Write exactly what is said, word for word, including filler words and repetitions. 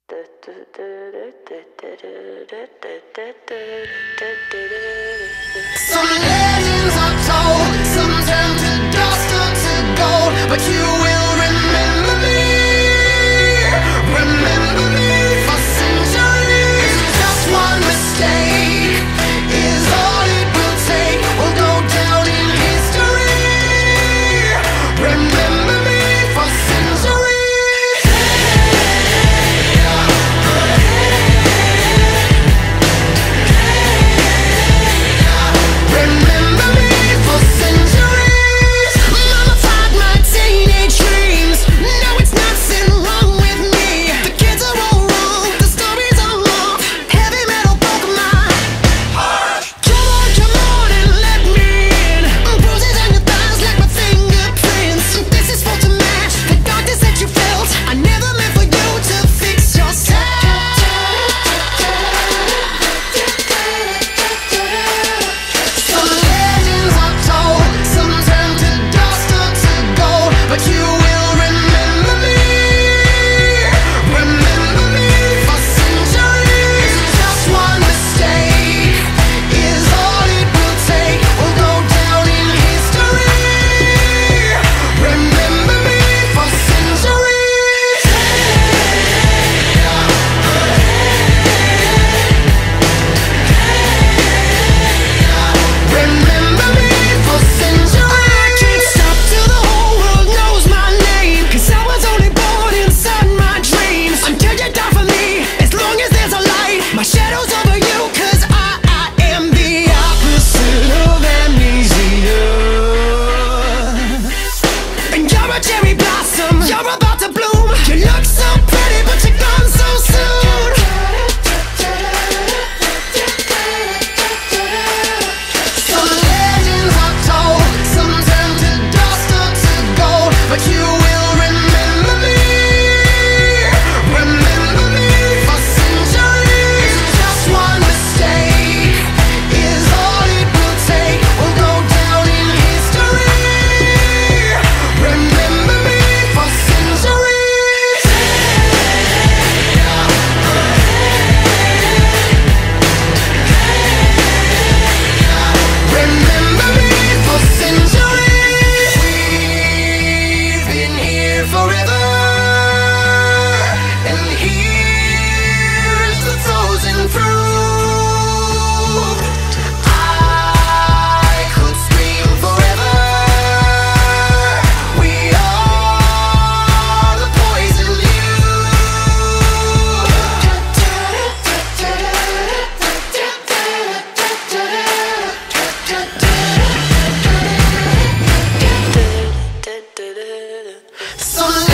Some legends are told, some turn to dust or to gold, but you will remember me, remember me for centuries. Just one mistake is all it will take. We'll go down in history. Remember me for centuries. Remember me for centuries. Mama fought my teenage dreams. No, it's nothing wrong with me. The kids are all wrong, the stories are long. Heavy metal broke my heart. Come on, come on and let me in. Bruises on your thighs like my fingerprints. This is for to match the darkness that you felt. I never meant for you to fix yourself. Some legends are told, some turn to dust or to gold, but you will remember me, remember me for centuries. Just one mistake is all it will take. We'll go down in history. Remember me for centuries. Remember me for centuries. I can't stop till the whole world knows my name, 'cause I was only born inside my dreams. Until you die for me, as long as there's a light, my shadow's over you, 'cause I, I am the opposite of amnesia. And you're a cherry blossom, you're about to bloom. You look so pretty, but you're gone so soon. Some legends are told, some turn to dust or to gold, but you will remember me, remember me for centuries. Just one mistake is all it will take. We'll go down in history. Remember me for centuries. Remember me for centuries. We've been here forever, and here's the frozen fruit. I could scream forever. We are the poison you. Some